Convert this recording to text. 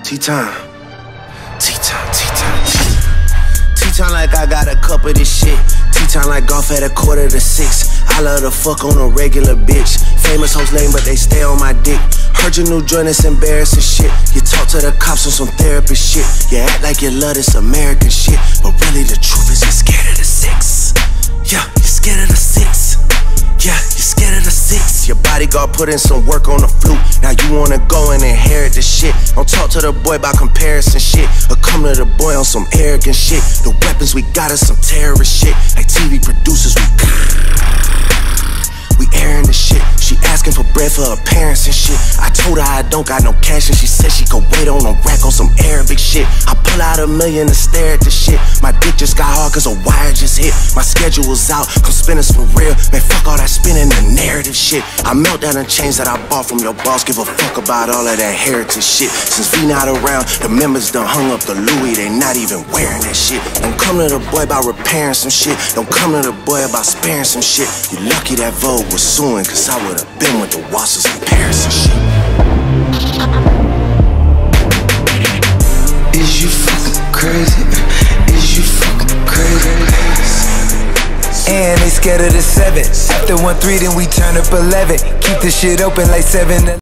T-time. T-time, T-time, T-time. T-time like I got a cup of this shit. T-time like golf at 5:45. I love to fuck on a regular bitch. Famous hoes lame, but they stay on my dick. Heard your new joint, it's embarrassing shit. You talk to the cops on some therapist shit. You act like you love this American shit, but really the truth is you're scared of the 6. Yeah, you're scared of the 6. Yeah, you're scared of the 6. Your bodyguard put in some work on the flute. Now you wanna go and inherit the shit. Don't talk to the boy about comparison shit, or come to the boy on some arrogant shit. The weapons we got is some terrorist shit. Like TV producers, we airing the shit. She asking for bread for her parents and shit. I told her I don't got no cash and she said she could wait on a rack on some Arabic shit. I pull out $1 million and stare at the shit. My dick just got hard cause a wire just hit. My schedule was out, come spin us for real. Man, fuck all that spinning the narrative shit. I melt down the chains that I bought from your boss. Give a fuck about all of that heritage shit. Since we not around, the members done hung up the Louis. They not even wearing that shit. Don't come to the boy about repairing some shit. Don't come to the boy about sparing some shit. You lucky that Vogue was suing, cause I would've been with the Wassers in Paris and shit. Is you fucking crazy? Is you fucking crazy? And they scared of the 7. After 1-3, then we turn up 11. Keep the shit open like 7.